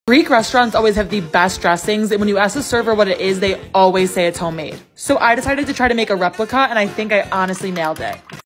Greek restaurants always have the best dressings, and when you ask the server what it is, they always say it's homemade. So I decided to try to make a replica, and I think I honestly nailed it.